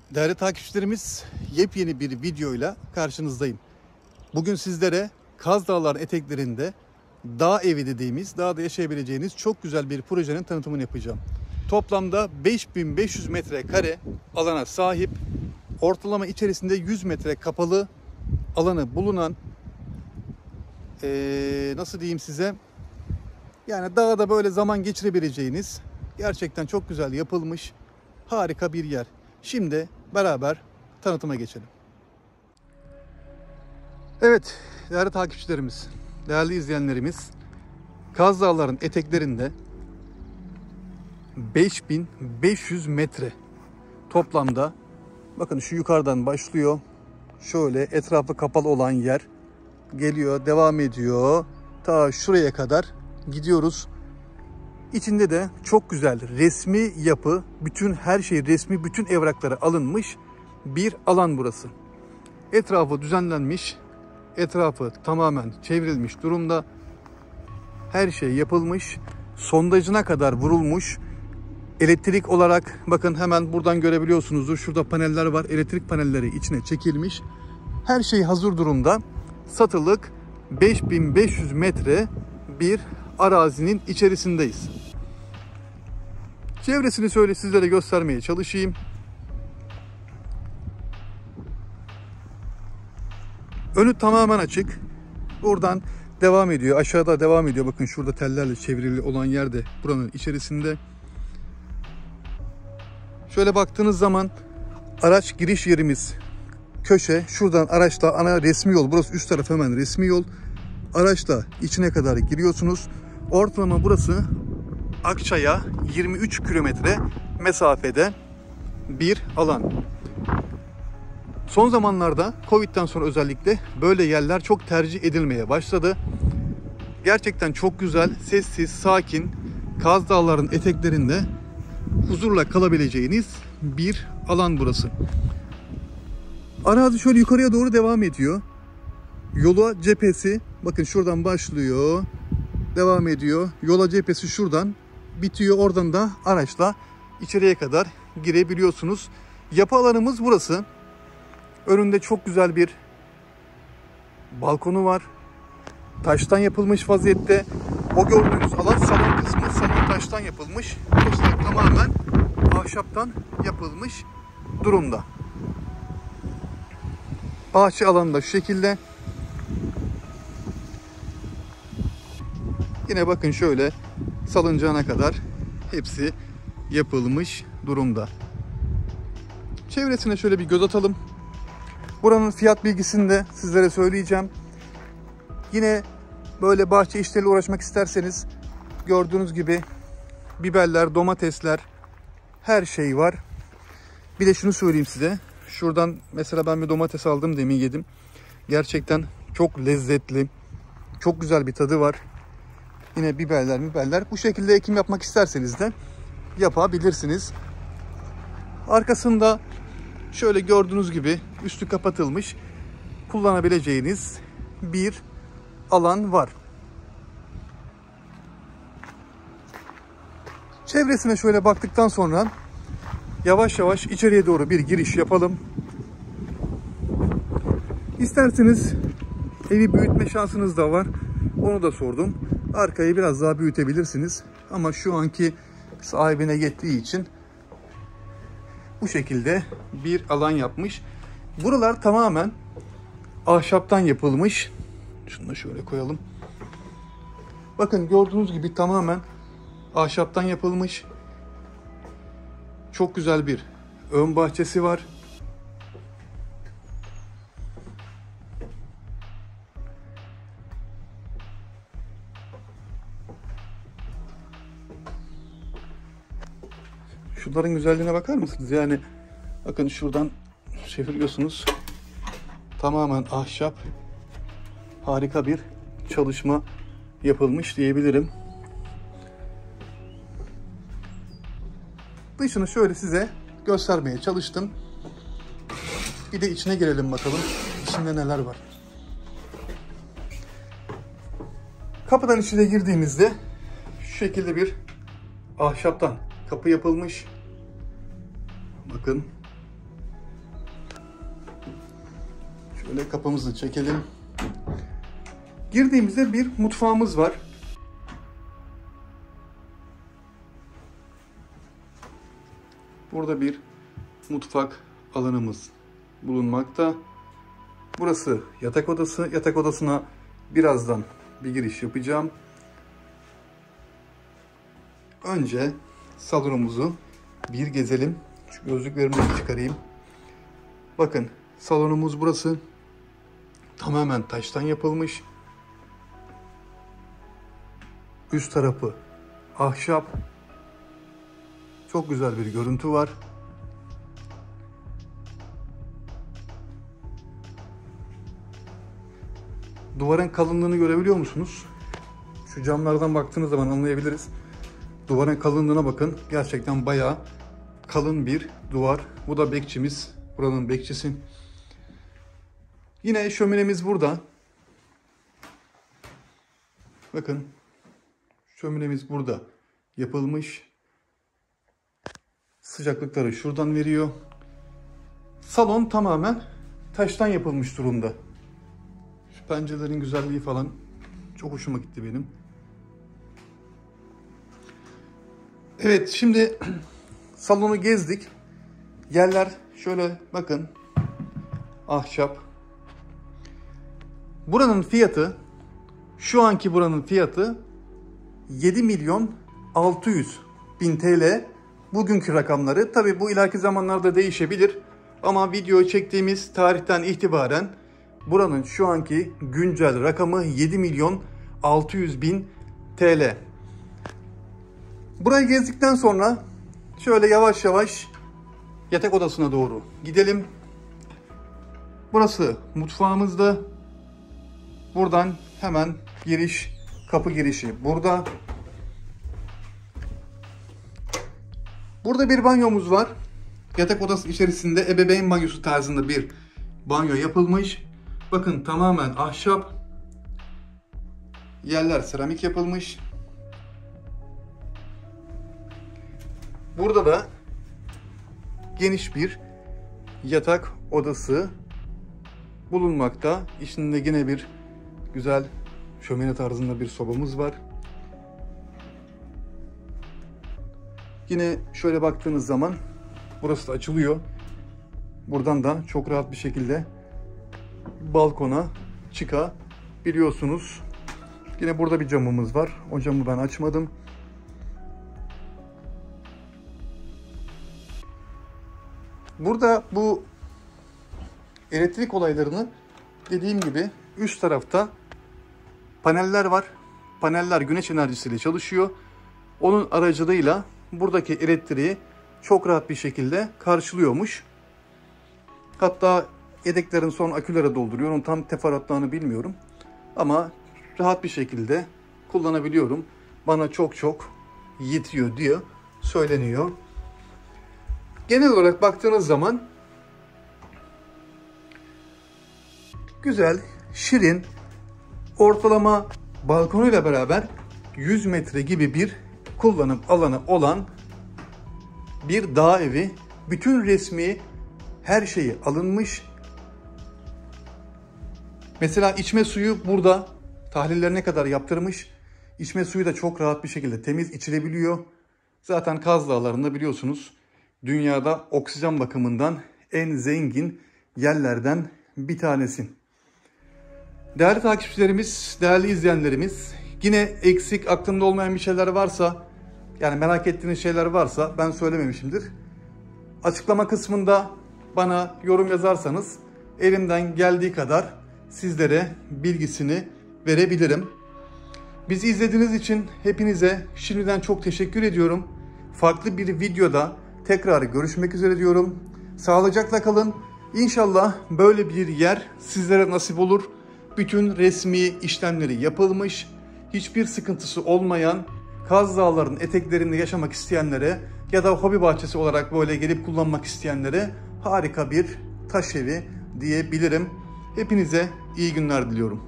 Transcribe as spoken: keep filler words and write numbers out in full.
Değerli takipçilerimiz, yepyeni bir videoyla karşınızdayım. Bugün sizlere Kaz Dağları'nın eteklerinde dağ evi dediğimiz, dağda yaşayabileceğiniz çok güzel bir projenin tanıtımını yapacağım. Toplamda beş bin beş yüz metrekare alana sahip, ortalama içerisinde yüz metre kapalı alanı bulunan, ee, nasıl diyeyim size, yani dağda böyle zaman geçirebileceğiniz, gerçekten çok güzel yapılmış, harika bir yer. Şimdi beraber tanıtıma geçelim. Evet değerli takipçilerimiz, değerli izleyenlerimiz, Kaz Dağları'nın eteklerinde beş bin beş yüz metre toplamda, bakın şu yukarıdan başlıyor, şöyle etrafı kapalı olan yer geliyor, devam ediyor, ta şuraya kadar gidiyoruz. İçinde de çok güzel resmi yapı, bütün her şey resmi, bütün evrakları alınmış bir alan burası. Etrafı düzenlenmiş, etrafı tamamen çevrilmiş durumda. Her şey yapılmış, sondajına kadar vurulmuş. Elektrik olarak bakın hemen buradan görebiliyorsunuzdur. Şurada paneller var, elektrik panelleri içine çekilmiş. Her şey hazır durumda. Satılık beş bin beş yüz metre bir arazinin içerisindeyiz. Çevresini şöyle sizlere göstermeye çalışayım. Önü tamamen açık. Buradan devam ediyor. Aşağıda devam ediyor. Bakın şurada tellerle çevrili olan yerde buranın içerisinde. Şöyle baktığınız zaman araç giriş yerimiz köşe. Şuradan araçla ana resmi yol. Burası üst taraf hemen resmi yol. Araçla içine kadar giriyorsunuz. Ortalama burası Akçay'a yirmi üç kilometre mesafede bir alan. Son zamanlarda Covid'den sonra özellikle böyle yerler çok tercih edilmeye başladı. Gerçekten çok güzel, sessiz, sakin, Kaz Dağları'nın eteklerinde huzurla kalabileceğiniz bir alan burası. Arazi şöyle yukarıya doğru devam ediyor. Yola cephesi, bakın şuradan başlıyor, devam ediyor. Yola cephesi şuradan bitiyor. Oradan da araçla içeriye kadar girebiliyorsunuz. Yapı alanımız burası. Önünde çok güzel bir balkonu var. Taştan yapılmış vaziyette. O gördüğünüz alan salon kısmı. Salon taştan yapılmış. Burası da tamamen ahşaptan yapılmış durumda. Bahçe alanı da şu şekilde. Yine bakın şöyle salıncağına kadar hepsi yapılmış durumda. Çevresine şöyle bir göz atalım. Buranın fiyat bilgisini de sizlere söyleyeceğim. Yine böyle bahçe işleriyle uğraşmak isterseniz gördüğünüz gibi biberler, domatesler, her şey var. Bir de şunu söyleyeyim size. Şuradan mesela ben bir domates aldım, demin yedim. Gerçekten çok lezzetli. Çok güzel bir tadı var. Yine biberler, biberler. Bu şekilde ekim yapmak isterseniz de yapabilirsiniz. Arkasında şöyle gördüğünüz gibi üstü kapatılmış, kullanabileceğiniz bir alan var. Çevresine şöyle baktıktan sonra yavaş yavaş içeriye doğru bir giriş yapalım. İsterseniz evi büyütme şansınız da var. Onu da sordum. Arkayı biraz daha büyütebilirsiniz. Ama şu anki sahibine yettiği için bu şekilde bir alan yapmış. Buralar tamamen ahşaptan yapılmış. Şunu da şöyle koyalım. Bakın gördüğünüz gibi tamamen ahşaptan yapılmış. Çok güzel bir ön bahçesi var. Şunların güzelliğine bakar mısınız? Yani bakın şuradan çeviriyorsunuz. Tamamen ahşap. Harika bir çalışma yapılmış diyebilirim. Dışını şöyle size göstermeye çalıştım. Bir de içine girelim bakalım. İçinde neler var. Kapıdan içine girdiğimizde şu şekilde bir ahşaptan kapı yapılmış. Bakın Şöyle kapımızı çekelim. Girdiğimizde bir mutfağımız var. Burada bir mutfak alanımız bulunmakta. Burası yatak odası. Yatak odasına birazdan bir giriş yapacağım. Önce salonumuzu bir gezelim. Şu gözlüklerimi de çıkarayım. Bakın salonumuz burası. Tamamen taştan yapılmış. Üst tarafı ahşap. Çok güzel bir görüntü var. Duvarın kalınlığını görebiliyor musunuz? Şu camlardan baktığınız zaman anlayabiliriz. Duvarın kalınlığına bakın. Gerçekten bayağı kalın bir duvar. Bu da bekçimiz. Buranın bekçisi. Yine şöminemiz burada. Bakın. Şöminemiz burada yapılmış. Sıcaklıkları şuradan veriyor. Salon tamamen taştan yapılmış durumda. Şu pencerelerin güzelliği falan çok hoşuma gitti benim. Evet, şimdi salonu gezdik. Yerler şöyle bakın. Ahşap. Buranın fiyatı, şu anki buranın fiyatı yedi milyon altı yüz bin T L. Bugünkü rakamları. Tabi bu ileriki zamanlarda değişebilir. Ama video çektiğimiz tarihten itibaren buranın şu anki güncel rakamı yedi milyon altı yüz bin T L. Burayı gezdikten sonra şöyle yavaş yavaş yatak odasına doğru gidelim. Burası mutfağımızda. Buradan hemen giriş, kapı girişi burada. Burada bir banyomuz var. Yatak odası içerisinde ebeveyn banyosu tarzında bir banyo yapılmış. Bakın tamamen ahşap. Yerler seramik yapılmış. Burada da geniş bir yatak odası bulunmakta. İçinde yine bir güzel şömine tarzında bir sobamız var. Yine şöyle baktığınız zaman burası da açılıyor. Buradan da çok rahat bir şekilde balkona çıkabiliyorsunuz. Yine burada bir camımız var. O camı ben açmadım. Burada bu elektrik olaylarını dediğim gibi üst tarafta paneller var. Paneller güneş enerjisiyle çalışıyor. Onun aracılığıyla buradaki elektriği çok rahat bir şekilde karşılıyormuş. Hatta yedeklerin son akülere dolduruyor. Onun tam teferruatlarını bilmiyorum. Ama rahat bir şekilde kullanabiliyorum. Bana çok çok yetiyor diye söyleniyor. Genel olarak baktığınız zaman güzel, şirin, ortalama balkonuyla beraber yüz metre gibi bir kullanım alanı olan bir dağ evi. Bütün resmi her şeyi alınmış. Mesela içme suyu burada tahlillerine kadar yaptırmış. İçme suyu da çok rahat bir şekilde temiz içilebiliyor. Zaten Kaz Dağları'nda biliyorsunuz dünyada oksijen bakımından en zengin yerlerden bir tanesi. Değerli takipçilerimiz, değerli izleyenlerimiz, yine eksik aklımda olmayan bir şeyler varsa, yani merak ettiğiniz şeyler varsa ben söylememişimdir. Açıklama kısmında bana yorum yazarsanız elimden geldiği kadar sizlere bilgisini verebilirim. Bizi izlediğiniz için hepinize şimdiden çok teşekkür ediyorum. Farklı bir videoda tekrar görüşmek üzere diyorum. Sağlıcakla kalın. İnşallah böyle bir yer sizlere nasip olur. Bütün resmi işlemleri yapılmış, hiçbir sıkıntısı olmayan, Kaz Dağları'nın eteklerinde yaşamak isteyenlere ya da hobi bahçesi olarak böyle gelip kullanmak isteyenlere harika bir taş evi diyebilirim. Hepinize iyi günler diliyorum.